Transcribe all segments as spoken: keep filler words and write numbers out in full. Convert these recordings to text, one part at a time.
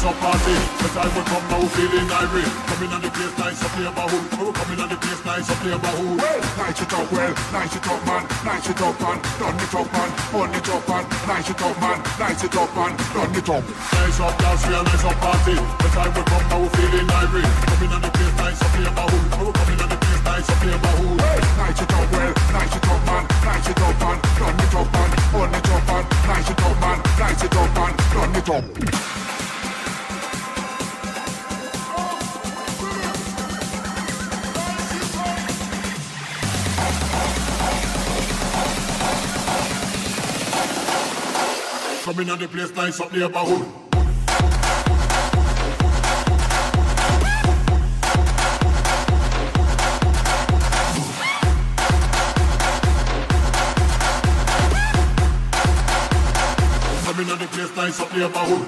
up party. The time will come now, feeling irate. Coming on the place, nice up neighborhood. Oh, coming on the place, nice up neighborhood. Well, nice it up, well, nice it up, man. Nice it up, man. Done it up, man. Burn it up, man. Nice it up, man. Nice it up, man. Done it up. Nice up dance, we a nice up party. The time will come now, feeling irate. Coming on the place, nice up neighborhood. Oh, coming on the place, nice up neighborhood. Well, nice it up, well, nice it up, man. Nice it up, man. Done it up, man. Burn it up, man. Nice it up, man. Nice it up, man. Done it up. Coming on the place, nice up neighborhood. Coming on the place, nice up neighborhood.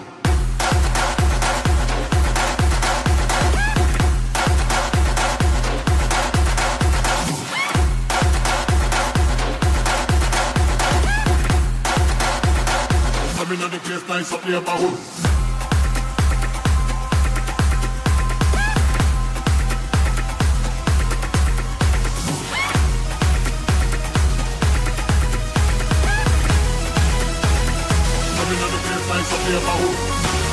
Coming on the place, nice up neighborhood. Coming on the place, nice up neighborhood.